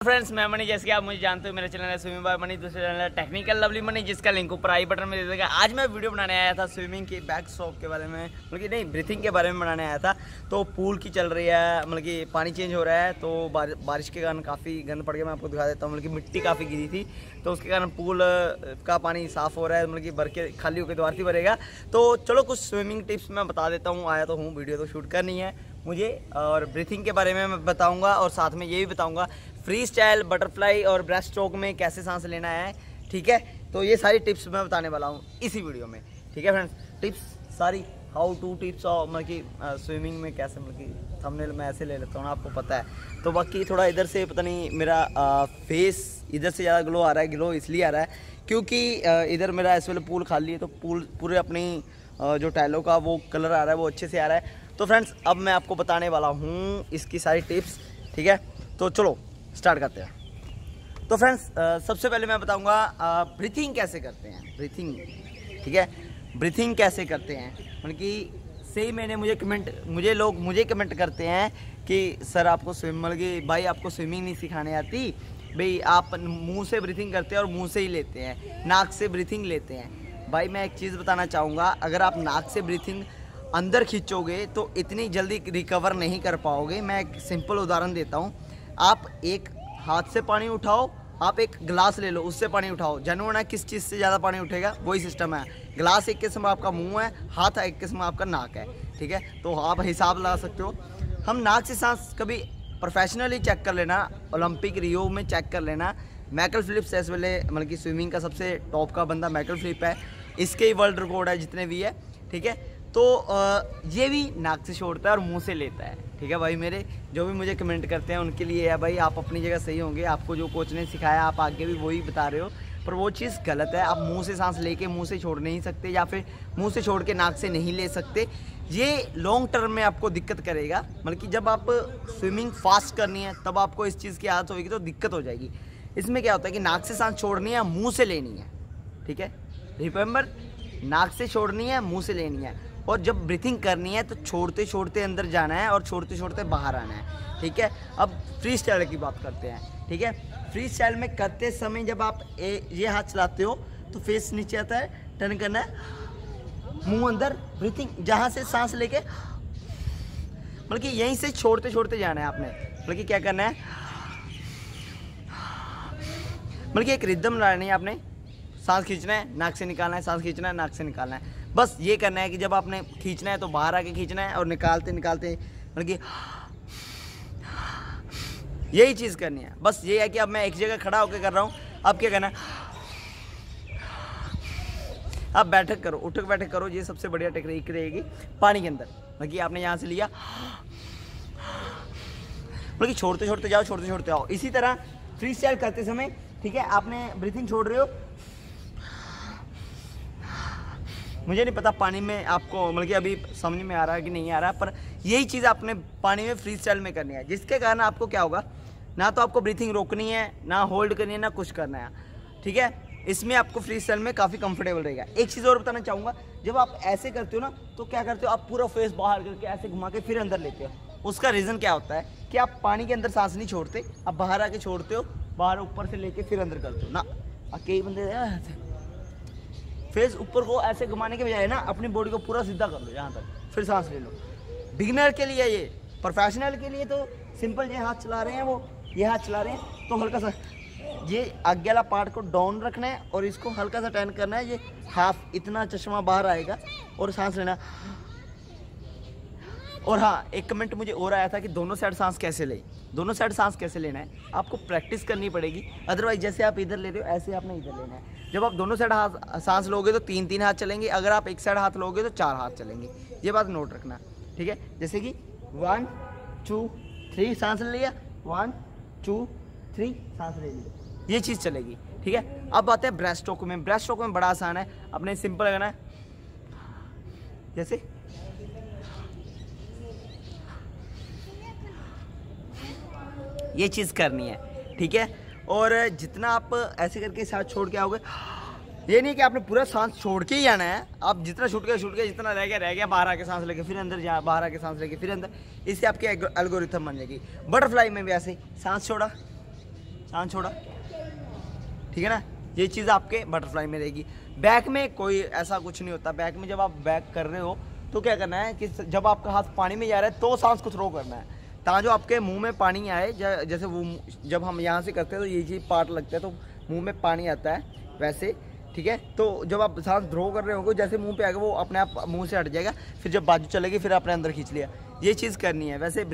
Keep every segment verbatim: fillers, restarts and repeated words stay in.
Friends मैं money, जैसे कि आप मुझे जानते हो, मेरा चैनल है स्विमिंग बाय मनी, दूसरा चैनल है टेक्निकल लवली मनी, जिसका लिंक ऊपर आई बटन में दे देगा। आज मैं वीडियो बनाने आया था स्विमिंग की बैक स्ट्रोक के बारे में, मतलब कि नहीं ब्रीथिंग के बारे में बनाने आया था। तो पूल की चल रही है, मतलब कि पानी चेंज हो रहा है, तो बार, बारिश के कारण काफ़ी गंद पड़ गया। मैं आपको दिखा देता हूँ, मतलब कि मिट्टी काफ़ी गिरी थी, तो उसके कारण पूल का पानी साफ़ हो रहा है, मतलब कि भर के खाली होकर दोबारा से भरेगा। तो चलो कुछ स्विमिंग टिप्स मैं बता देता हूँ। आया तो हूँ, वीडियो तो शूट करनी है मुझे, और ब्रीथिंग के बारे में मैं बताऊँगा, और साथ में ये भी बताऊँगा फ्री स्टाइल, बटरफ्लाई और ब्रेस्ट स्ट्रोक में कैसे सांस लेना है। ठीक है, तो ये सारी टिप्स मैं बताने वाला हूँ इसी वीडियो में। ठीक है फ्रेंड्स, टिप्स सारी हाउ टू टिप्स और मतलब कि स्विमिंग में कैसे, मतलब कि थंबनेल में ऐसे ले लेता हूँ, आपको पता है। तो बाकी थोड़ा इधर से पता नहीं मेरा आ, फेस इधर से ज़्यादा ग्लो आ रहा है। ग्लो इसलिए आ रहा है क्योंकि आ, इधर मेरा इस वाले पूल खाली है, तो पूल पूरे अपनी आ, जो टाइलों का वो कलर आ रहा है वो अच्छे से आ रहा है। तो फ्रेंड्स अब मैं आपको बताने वाला हूँ इसकी सारी टिप्स। ठीक है, तो चलो स्टार्ट करते हैं। तो फ्रेंड्स सबसे पहले मैं बताऊंगा ब्रीथिंग कैसे करते हैं। ब्रीथिंग, ठीक है, ब्रीथिंग कैसे करते हैं, मतलब कि सही मैंने मुझे कमेंट मुझे लोग मुझे कमेंट करते हैं कि सर आपको स्विम, मतलब कि भाई आपको स्विमिंग नहीं सिखाने आती, भाई आप मुंह से ब्रीथिंग करते हैं और मुंह से ही लेते हैं, नाक से ब्रीथिंग लेते हैं। भाई मैं एक चीज़ बताना चाहूँगा, अगर आप नाक से ब्रीथिंग अंदर खींचोगे तो इतनी जल्दी रिकवर नहीं कर पाओगे। मैं एक सिंपल उदाहरण देता हूँ। आप एक हाथ से पानी उठाओ, आप एक गिलास ले लो, उससे पानी उठाओ, जानवर ना किस चीज़ से ज़्यादा पानी उठेगा, वही सिस्टम है। गिलास एक किस्म आपका मुंह है, हाथ एक किस्म आपका नाक है। ठीक है, तो आप हिसाब लगा सकते हो। हम नाक से सांस कभी प्रोफेशनली चेक कर लेना, ओलंपिक रियो में चेक कर लेना। माइकल फिलिप्स इस वेले मतलब कि स्विमिंग का सबसे टॉप का बंदा माइकल फिलिप है, इसके ही वर्ल्ड रिकॉर्ड है जितने भी है। ठीक है, तो ये भी नाक से छोड़ता है और मुंह से लेता है। ठीक है भाई, मेरे जो भी मुझे कमेंट करते हैं उनके लिए है भाई, आप अपनी जगह सही होंगे, आपको जो कोच ने सिखाया आप आगे भी वही बता रहे हो, पर वो चीज़ गलत है। आप मुंह से सांस लेके मुंह से छोड़ नहीं सकते, या फिर मुंह से छोड़ के नाक से नहीं ले सकते। ये लॉन्ग टर्म में आपको दिक्कत करेगा, मतलब कि जब आप स्विमिंग फास्ट करनी है तब आपको इस चीज़ की आदत होगी तो दिक्कत हो जाएगी। इसमें क्या होता है कि नाक से सांस छोड़नी है, मुँह से लेनी है। ठीक है, रिमेंबर, नाक से छोड़नी है, मुँह से लेनी है, और जब ब्रीथिंग करनी है तो छोड़ते छोड़ते अंदर जाना है और छोड़ते छोड़ते बाहर आना है। ठीक है, अब फ्री स्टाइल की बात करते हैं। ठीक है, फ्री स्टाइल में करते समय जब आप ए, ये हाथ चलाते हो तो फेस नीचे आता है, टर्न करना है, मुंह अंदर, ब्रीथिंग जहाँ से सांस लेके, मतलब कि यहीं से छोड़ते छोड़ते जाना है आपने। मतलब कि क्या करना है, मतलब कि एक रिदम लानी है आपने, सांस खींचना है, नाक से निकालना है, सांस खींचना है, नाक से निकालना है। बस ये करना है कि जब आपने खींचना है तो बाहर आके खींचना है, और निकालते निकालते मतलब कि यही चीज़ करनी है। बस ये है कि अब मैं एक जगह खड़ा होकर कर रहा हूँ, अब क्या करना है, अब बैठक करो, उठक बैठक करो। ये सबसे बढ़िया टेक्निक रहेगी पानी के अंदर, मतलब कि आपने यहाँ से लिया, मतलब कि छोड़ते छोड़ते जाओ, छोड़ते छोड़ते आओ। इसी तरह फ्री स्टाइल करते समय, ठीक है, आपने ब्रीथिंग छोड़ रहे हो, मुझे नहीं पता पानी में आपको मतलब कि अभी समझ में आ रहा है कि नहीं आ रहा है, पर यही चीज़ आपने पानी में फ्री स्टाइल में करनी है, जिसके कारण आपको क्या होगा, ना तो आपको ब्रीथिंग रोकनी है, ना होल्ड करनी है, ना कुछ करना है। ठीक है, इसमें आपको फ्री स्टाइल में काफ़ी कंफर्टेबल रहेगा। एक चीज़ और बताना चाहूँगा, जब आप ऐसे करते हो ना तो क्या करते हो, आप पूरा फेस बाहर करके ऐसे घुमा के फिर अंदर लेते हो। उसका रीज़न क्या होता है कि आप पानी के अंदर सांस नहीं छोड़ते, आप बाहर आके छोड़ते हो, बाहर ऊपर से लेके फिर अंदर करते हो ना। कई बंदे फेस ऊपर को ऐसे घुमाने के बजाय ना अपनी बॉडी को पूरा सीधा कर लो यहाँ तक, फिर सांस ले लो। बिगिनर के लिए ये, प्रोफेशनल के लिए तो सिंपल ये हाथ चला रहे हैं, वो ये हाथ चला रहे हैं, तो हल्का सा ये आगे वाला पार्ट को डाउन रखना है और इसको हल्का सा टर्न करना है, ये हाफ इतना चश्मा बाहर आएगा और सांस लेना। और हाँ, एक कमेंट मुझे और आया था कि दोनों साइड सांस कैसे ले, दोनों साइड सांस कैसे लेना है, आपको प्रैक्टिस करनी पड़ेगी। अदरवाइज जैसे आप इधर ले रहे हो ऐसे आपने इधर लेना है। जब आप दोनों साइड हाथ सांस लोगे तो तीन तीन हाथ चलेंगे, अगर आप एक साइड हाथ लोगे तो चार हाथ चलेंगे। ये बात नोट रखना। ठीक है, जैसे कि वन टू थ्री सांस ले लिया, वन टू थ्री सांस ले लिया, ये चीज़ चलेगी। ठीक है, अब आते हैं ब्रेस्ट स्ट्रोक में। ब्रेस्ट स्ट्रोक में बड़ा आसान है, अपने सिंपल करना है, जैसे ये चीज़ करनी है। ठीक है, और जितना आप ऐसे करके सांस छोड़ के आओगे, ये नहीं कि आपने पूरा सांस छोड़ के ही आना है, आप जितना छूट गया छूट गया, जितना रह गया रह गया, बाहर आके सांस लेके फिर अंदर जा, बाहर आके सांस लेके फिर अंदर, इससे आपकी एल्गोरिथम बन जाएगी। बटरफ्लाई में भी ऐसे सांस छोड़ा, सांस छोड़ा, ठीक है ना। ये चीज़ आपके बटरफ्लाई में रहेगी। बैक में कोई ऐसा कुछ नहीं होता। बैक में जब आप बैक कर रहे हो तो क्या करना है कि जब आपका हाथ पानी में जा रहा है तो सांस को थ्रो करना है, ताकि जो आपके मुंह में पानी आए। जैसे वो जब हम यहाँ से करते हैं तो ये चीज़ पार्ट लगता है तो मुंह में पानी आता है वैसे, ठीक है। तो जब आप सांस थ्रो कर रहे होगे, जैसे मुंह पे आएगा वो अपने आप मुंह से हट जाएगा, फिर जब बाजू चलेगी फिर आपने अंदर खींच लिया। ये चीज़ करनी है। वैसे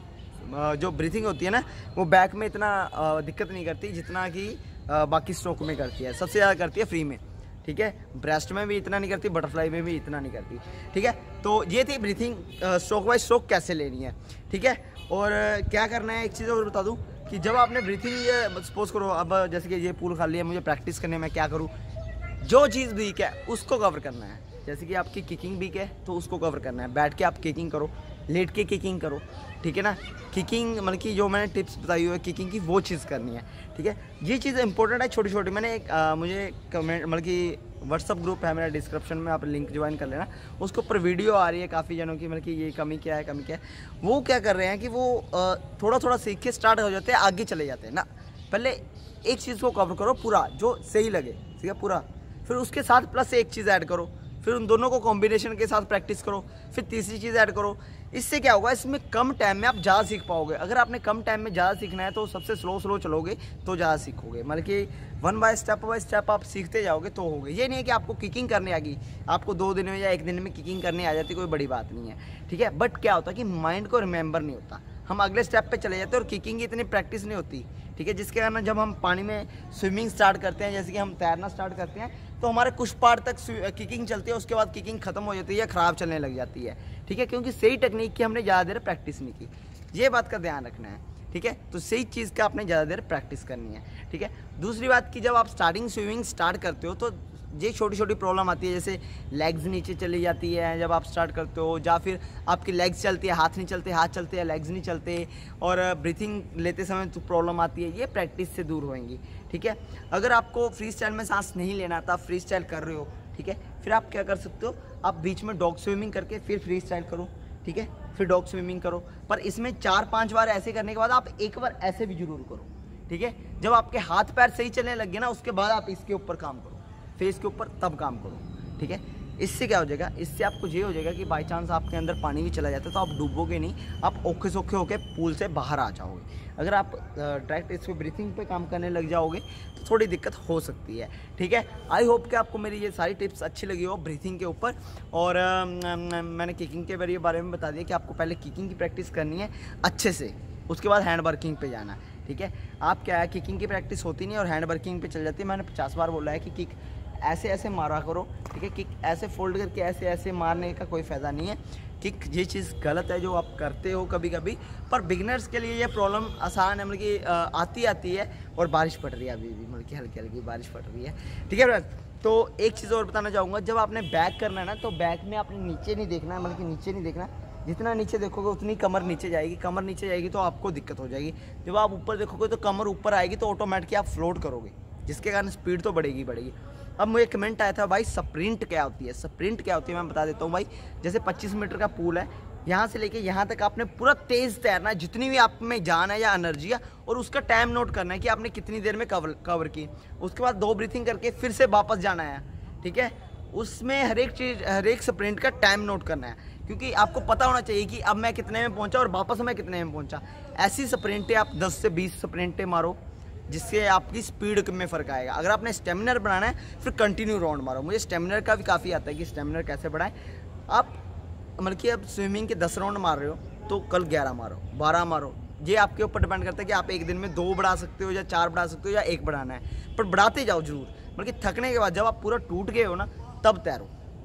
जो ब्रीथिंग होती है ना वो बैक में इतना दिक्कत नहीं करती जितना कि बाकी स्ट्रोक में करती है। सबसे ज़्यादा करती है फ्री में, ठीक है। ब्रेस्ट में भी इतना नहीं करती, बटरफ्लाई में भी इतना नहीं करती, ठीक है। तो ये थी ब्रीथिंग स्ट्रोक बाय स्ट्रोक कैसे लेनी है, ठीक है। और क्या करना है, एक चीज़ और बता दूं कि जब आपने ब्रीथिंग सपोज करो, अब जैसे कि ये पूल खाली है, मुझे प्रैक्टिस करने में क्या करूँ, जो चीज़ वीक है उसको कवर करना है। जैसे कि आपकी किकिंग वीक है तो उसको कवर करना है। बैठ के आप किकिंग करो, लेट के किकिंग करो, ठीक है ना। किकिंग मतलब कि जो मैंने टिप्स बताई हुई है किकिंग की वो चीज़ करनी है, ठीक है। ये चीज़ इंपॉर्टेंट है, छोटी छोटी। मैंने एक आ, मुझे कमेंट मतलब कि व्हाट्सअप ग्रुप है मेरा डिस्क्रिप्शन में, आप लिंक ज्वाइन कर लेना। उसके ऊपर वीडियो आ रही है काफ़ी जनों की, मतलब कि ये कमी क्या है कमी क्या है। वो क्या कर रहे हैं कि वो आ, थोड़ा थोड़ा सीख के स्टार्ट हो जाते हैं, आगे चले जाते हैं ना। पहले एक चीज़ को कवर करो पूरा जो सही लगे, ठीक है, पूरा। फिर उसके साथ प्लस एक चीज़ ऐड करो, फिर उन दोनों को कॉम्बिनेशन के साथ प्रैक्टिस करो, फिर तीसरी चीज़ ऐड करो। इससे क्या होगा, इसमें कम टाइम में आप ज़्यादा सीख पाओगे। अगर आपने कम टाइम में ज़्यादा सीखना है तो सबसे स्लो स्लो चलोगे तो ज़्यादा सीखोगे। मतलब कि one by step by step आप सीखते जाओगे तो होगे। ये नहीं है कि आपको किकिंग करने आ गई, आपको दो दिन में या एक दिन में किकिंग करने आ जाती, कोई बड़ी बात नहीं है, ठीक है। बट क्या होता है कि माइंड को रिमेंबर नहीं होता, हम अगले स्टेप पे चले जाते हैं और किकिंग की इतनी प्रैक्टिस नहीं होती, ठीक है। जिसके कारण जब हम पानी में स्विमिंग स्टार्ट करते हैं, जैसे कि हम तैरना स्टार्ट करते हैं, तो हमारे कुछ पार्ट तक किकिंग चलती है, उसके बाद किकिंग खत्म हो जाती है या ख़राब चलने लग जाती है, ठीक है। क्योंकि सही टेक्निक की हमने ज़्यादा देर प्रैक्टिस नहीं की। ये बात का ध्यान रखना है, ठीक है। तो सही चीज़ का आपने ज़्यादा देर प्रैक्टिस करनी है, ठीक है। दूसरी बात कि जब आप स्टार्टिंग स्विमिंग स्टार्ट करते हो तो ये छोटी छोटी प्रॉब्लम आती है, जैसे लेग्स नीचे चली जाती है जब आप स्टार्ट करते हो, या फिर आपकी लेग्स चलती है, हाथ नहीं चलते, हाथ चलते हैं लेग्स नहीं चलते, और ब्रीथिंग लेते समय तो प्रॉब्लम आती है। ये प्रैक्टिस से दूर होएंगी, ठीक है। अगर आपको फ्री स्टाइल में सांस नहीं लेना था, फ्री स्टाइल कर रहे हो, ठीक है, फिर आप क्या कर सकते हो, आप बीच में डॉग स्विमिंग करके फिर फ्री स्टाइल करो, ठीक है, फिर डॉग स्विमिंग करो। पर इसमें चार पाँच बार ऐसे करने के बाद आप एक बार ऐसे भी जरूर करो, ठीक है। जब आपके हाथ पैर सही चलने लग गए ना, उसके बाद आप इसके ऊपर काम करो, फेस के ऊपर तब काम करो, ठीक है। इससे क्या हो जाएगा, इससे आपको ये हो जाएगा कि बाई चांस आपके अंदर पानी भी चला जाता है तो आप डूबोगे नहीं, आप औखे सौखे होके पूल से बाहर आ जाओगे। अगर आप डायरेक्ट इस पर ब्रीथिंग पे काम करने लग जाओगे तो थोड़ी दिक्कत हो सकती है, ठीक है। आई होप कि आपको मेरी ये सारी टिप्स अच्छी लगी हो ब्रीथिंग के ऊपर। और आ, मैंने किकिंग के बारे में बता दिया कि आपको पहले किकिंग की प्रैक्टिस करनी है अच्छे से, उसके बाद हैंड वर्किंग पे जाना है, ठीक है। आप क्या है, किकिंग की प्रैक्टिस होती नहीं और हैंड वर्किंग पे चल जाती है। मैंने पचास बार बोला है कि किक ऐसे ऐसे मारा करो, ठीक है। किक ऐसे फोल्ड करके ऐसे ऐसे मारने का कोई फ़ायदा नहीं है। किक ये चीज़ गलत है जो आप करते हो कभी कभी, पर बिगनर्स के लिए ये प्रॉब्लम आसान है, मतलब कि आती आती है। और बारिश पड़ रही है अभी भी, मतलब कि हल्की हल्की बारिश पड़ रही है, ठीक है फ्रेंड्स। तो एक चीज़ और बताना चाहूँगा, जब आपने बैक करना है ना तो बैक में आपने नीचे नहीं देखना है, मतलब कि नीचे नहीं देखना। जितना नीचे देखोगे उतनी कमर नीचे जाएगी, कमर नीचे जाएगी तो आपको दिक्कत हो जाएगी। जब आप ऊपर देखोगे तो कमर ऊपर आएगी तो ऑटोमेटिकली आप फ्लोट करोगे, जिसके कारण स्पीड तो बढ़ेगी बढ़ेगी। अब मुझे कमेंट आया था भाई स्प्रिंट क्या होती है, स्प्रिंट क्या होती है मैं बता देता हूँ भाई। जैसे पच्चीस मीटर का पूल है, यहाँ से लेके यहाँ तक आपने पूरा तेज़ तैरना है, जितनी भी आप में जान है या एनर्जी है, और उसका टाइम नोट करना है कि आपने कितनी देर में कवर कवर की। उसके बाद दो ब्रीथिंग करके फिर से वापस जाना है, ठीक है। उसमें हर एक चीज़, हर एक स्प्रिंट का टाइम नोट करना है, क्योंकि आपको पता होना चाहिए कि अब मैं कितने में पहुँचा और वापस मैं कितने में पहुँचा। ऐसी स्प्रिंटें आप दस से बीस स्प्रिंटें मारो, जिससे आपकी स्पीड में फ़र्क आएगा। अगर आपने स्टेमिनर बनाना है फिर कंटिन्यू राउंड मारो। मुझे स्टेमिनर का भी काफ़ी आता है कि स्टेमिनर कैसे बढ़ाएं। आप मतलब कि अब स्विमिंग के दस राउंड मार रहे हो तो कल ग्यारह मारो, बारह मारो। ये आपके ऊपर डिपेंड करता है कि आप एक दिन में दो बढ़ा सकते हो या चार बढ़ा सकते हो या एक बढ़ाना है, पर बढ़ाते जाओ जरूर। मतलब कि थकने के बाद जब आप पूरा टूट गए हो ना तब तैरो,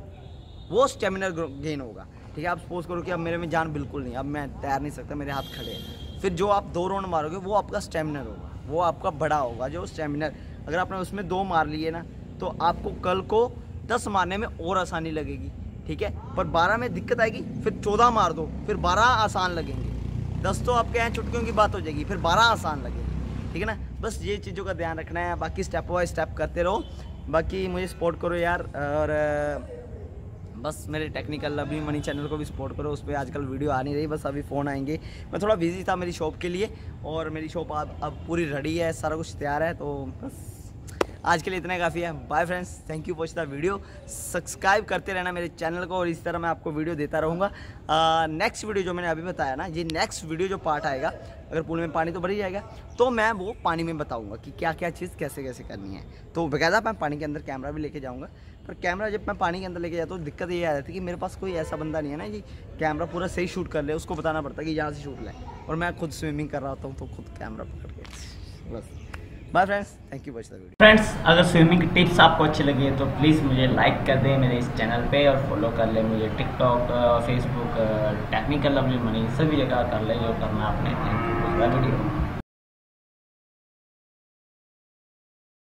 वो स्टेमिनर गेन होगा, ठीक है। आप सपोज करो कि अब मेरे में जान बिल्कुल नहीं, अब मैं तैर नहीं सकता, मेरे हाथ खड़े हैं, फिर जो आप दो राउंड मारोगे वो आपका स्टेमिनर होगा, वो आपका बड़ा होगा जो स्टेमिनर। अगर आपने उसमें दो मार लिए ना तो आपको कल को दस मारने में और आसानी लगेगी, ठीक है। पर बारह में दिक्कत आएगी, फिर चौदह मार दो, फिर बारह आसान लगेंगे। दस तो आपके यहाँ चुटकियों की बात हो जाएगी, फिर बारह आसान लगेगी, ठीक है ना। बस ये चीज़ों का ध्यान रखना है, बाकी स्टेप बाय स्टेप करते रहो। बाकी मुझे सपोर्ट करो यार, और बस मेरे टेक्निकल लवली मनी चैनल को भी सपोर्ट करो। उस पर आजकल वीडियो आ नहीं रही, बस अभी फ़ोन आएंगे। मैं थोड़ा बिजी था मेरी शॉप के लिए, और मेरी शॉप अब अब पूरी रेडी है, सारा कुछ तैयार है। तो बस आज के लिए इतना काफ़ी है। Bye friends, thank you for the video. Subscribe करते रहना मेरे चैनल को, और इस तरह मैं आपको वीडियो देता रहूँगा। नेक्स्ट वीडियो जो मैंने अभी बताया ना, ये नेक्स्ट वीडियो जो पार्ट आएगा, अगर पूल में पानी तो भर ही जाएगा, तो मैं वो पानी में बताऊँगा कि क्या क्या चीज़ कैसे कैसे करनी है। तो बाकायदा मैं पानी के अंदर कैमरा भी लेके जाऊँगा। पर कैमरा जब मैं पानी के अंदर लेके जाता हूँ, दिक्कत ये आ जाती है कि मेरे पास कोई ऐसा बंदा नहीं है ना जी कैमरा पूरा सही शूट कर ले। उसको बताना पड़ता है कि यहाँ से शूट लें, और मैं खुद स्विमिंग कर रहा होता हूँ तो खुद कैमरा पकड़ के बस। Bye friends, thank you for the video. Friends, अगर स्विमिंग की टिप्स आपको अच्छी लगी है तो प्लीज़ मुझे लाइक कर दें मेरे इस चैनल पे, और फॉलो कर ले मुझे TikTok, Facebook, technical lovely money सभी जगह कर ले जो करना आपने। Thank you for the video.